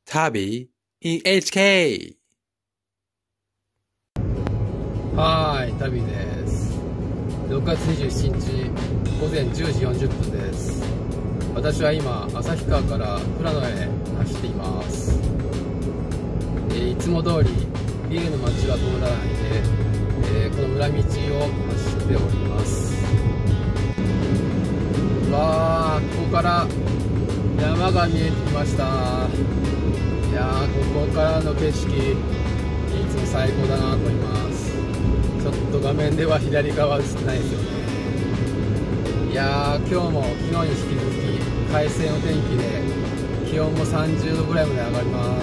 旅 in HK。 はーい、旅です。6月27日午前10時40分です。私は今旭川から富良野へ走っています。いつも通りビルの街は通らないで、この裏道を走っております。わー、ここから山が見えてきました。いやー、ここからの景色いつも最高だなと思います。ちょっと画面では左側映ってないですよね。いやー、今日も昨日に引き続き快晴の天気で気温も30度ぐらいまで上がります。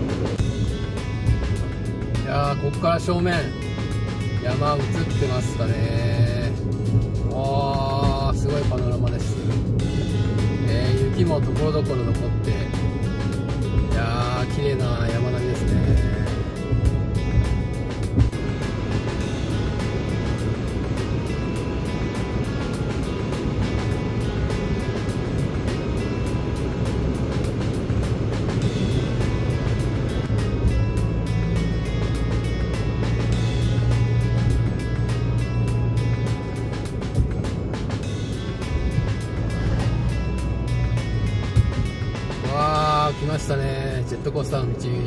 いやー、ここから正面山映ってますかね。わー、すごいパノラマです。雪もところどころ残って、いやー、綺麗な山並みですね。来ましたね、ジェットコースターの道。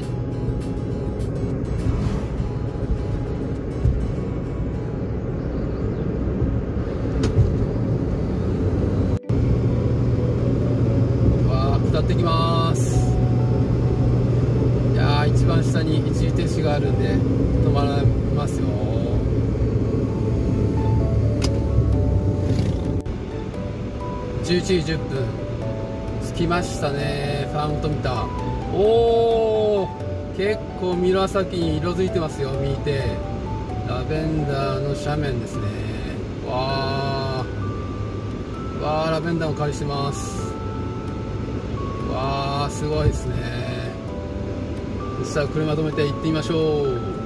わー、下ってきます。いやー、一番下に一時停止があるんで止まりますよ。11時10分着きましたね。ファームと見た。おー、結構紫に色づいてますよ。見て、ラベンダーの斜面ですね。わー、ラベンダーも狩りしてます。わー、すごいですね。そしたら車止めて行ってみましょう。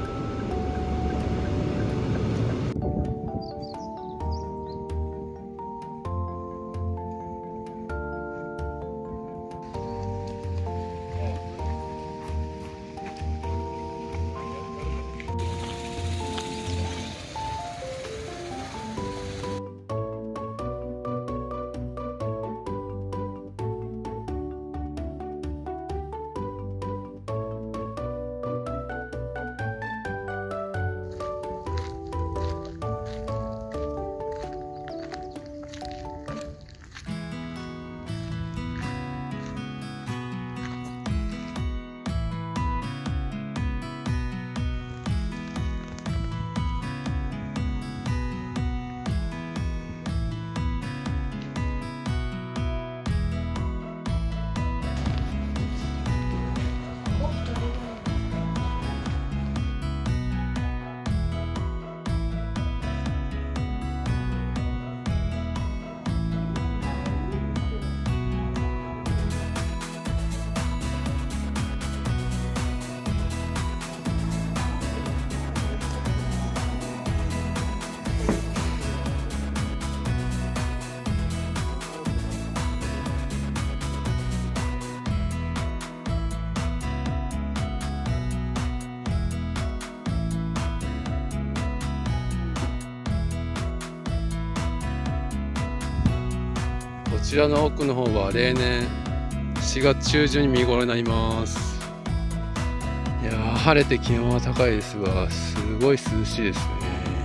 こちらの奥の方は例年4月中旬に見頃になります。いやー、晴れて気温は高いですが、すごい涼しいですね。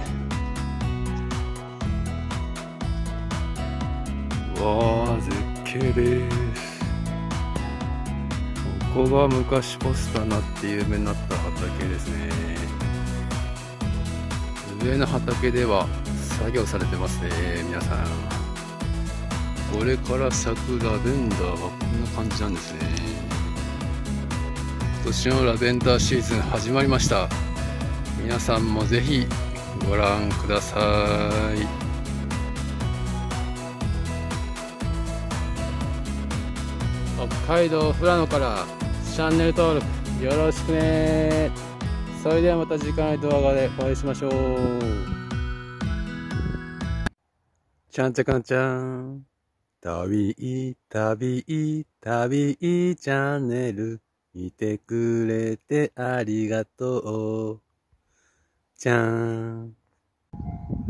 わー、絶景です。ここが昔ポスターになって有名になった畑ですね。上の畑では作業されてますね、皆さん。これから咲くラベンダーはこんな感じなんですね。今年のラベンダーシーズン始まりました。皆さんもぜひご覧ください。北海道富良野からチャンネル登録よろしくね。それではまた次回の動画でお会いしましょう。ちゃんちゃかんちゃん。旅チャンネルいてくれてありがとう。じゃーん。